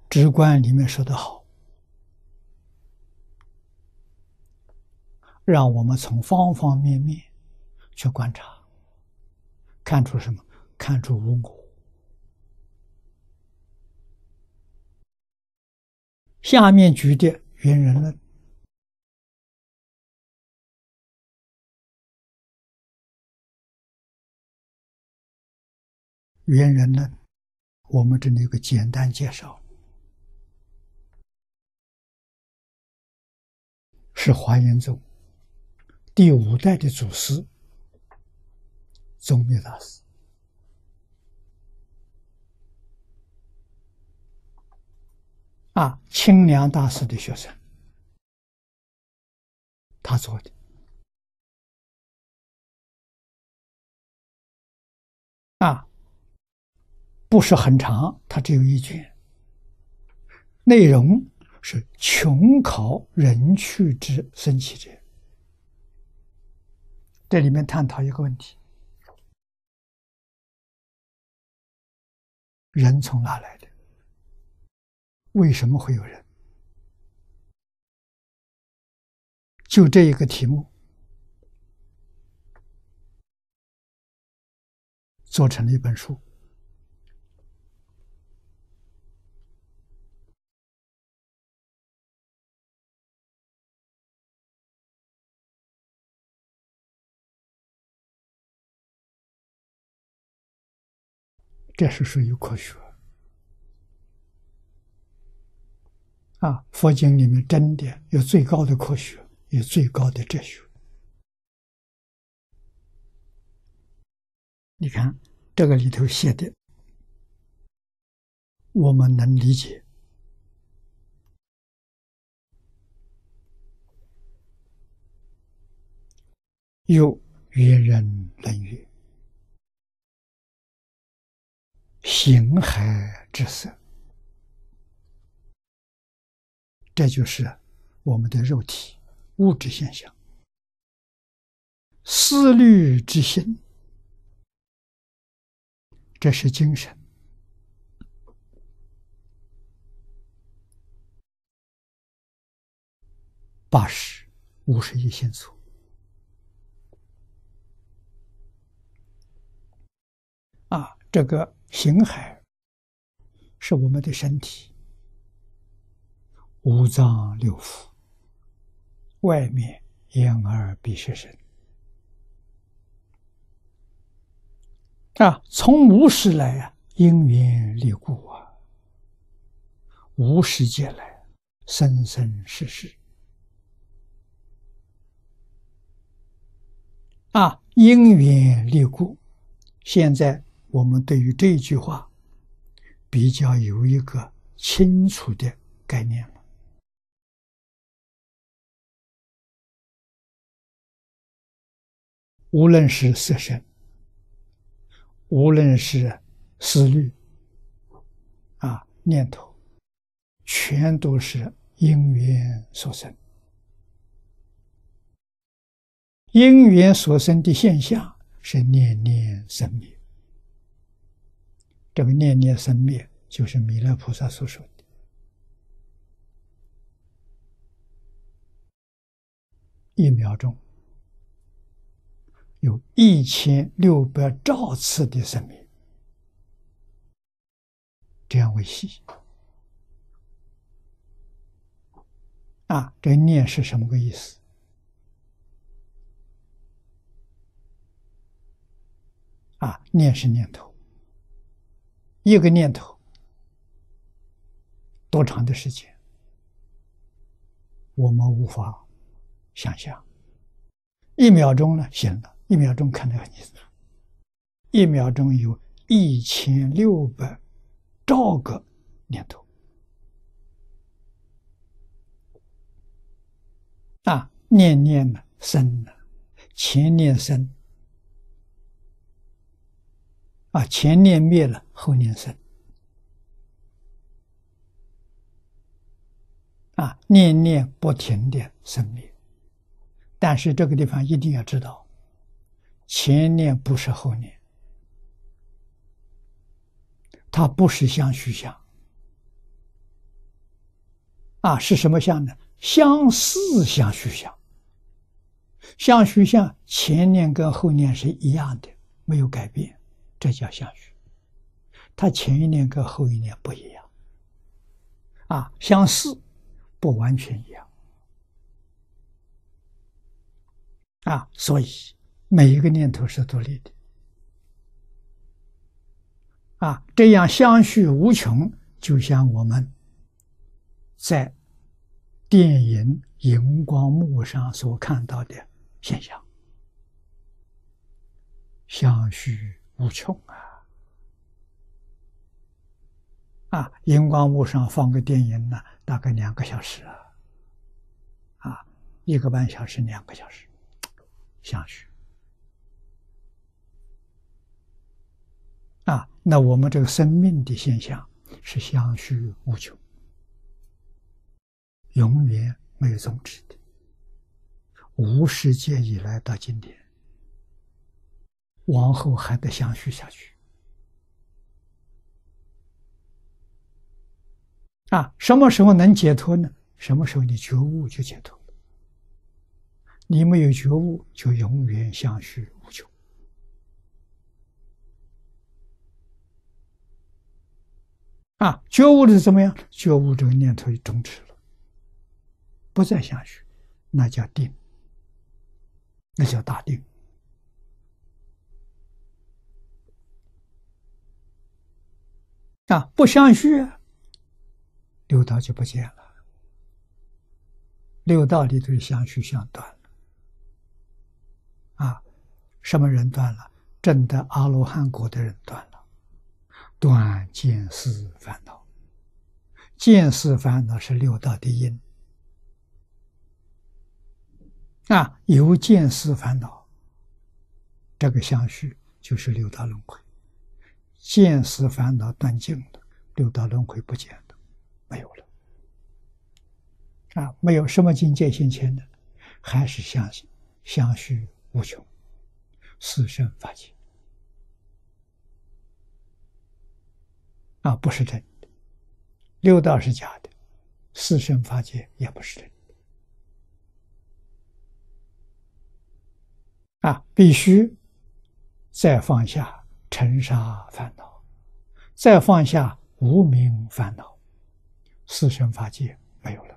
直观里面说得好，让我们从方方面面去观察，看出什么？看出无我。下面举的圆人论，圆人论，我们这里有个简单介绍，是华严宗第5代的祖师宗密大师清凉大师的学生，他做的不是很长，它只有1卷，内容是穷考人去之生起者。这里面探讨一个问题：人从哪来的？为什么会有人？就这一个题目，做成了一本书。这是属于科学佛经里面真的有最高的科学，有最高的哲学。你看这个里头写的，我们能理解。有圆人论曰：形骸之色，这就是我们的肉体物质现象。思虑之心，这是精神。80、51心所。这个形骸是我们的身体5脏6腑，外面眼耳鼻舌身从无始来因缘力故无始劫来生生世世因缘力故。现在我们对于这句话比较有一个清楚的概念了。无论是色身，无论是思虑念头，全都是因缘所生。因缘所生的现象是念念生灭。这个念念生灭就是弥勒菩萨所说的1秒钟有1600兆次的生灭，这样为系这个念是什么个意思？念是念头，一个念头多长的时间我们无法想象。1秒钟呢，行了，1秒钟看得很清楚，1秒钟有1600兆个念头念念呢生了，前念生前念灭了，后念生念念不停的生灭。但是这个地方一定要知道，前念不是后念，它不是相续相， 是什么相呢？相似相续相。相续相前念跟后念是一样的，没有改变，这叫相续。它前一念跟后一念不一样，相似不完全一样，所以每一个念头是独立的，这样相续无穷，就像我们在电影荧光幕上所看到的现象，相续无穷荧光幕上放个电影呢，大概2个小时1个半小时2个小时，相续那我们这个生命的现象是相续无穷，永远没有终止的，无始界以来到今天，往后还得相续下去。什么时候能解脱呢？什么时候你觉悟就解脱了。你没有觉悟，就永远相续无穷。觉悟的是怎么样？觉悟这个念头就终止了，不再相续，那叫定，那叫大定。不相续六道就不见了，六道里头的相续相断了。什么人断了？证得阿罗汉果的人断了，断见思烦恼。见思烦恼是六道的因，有见思烦恼，这个相续就是六道轮回。见思烦恼断尽了，六道轮回不见了，没有了。没有什么境界现前的，还是相续无穷，四圣法界不是真的，六道是假的，四圣法界也不是真的。必须再放下尘沙烦恼，再放下无明烦恼，四圣法界没有了。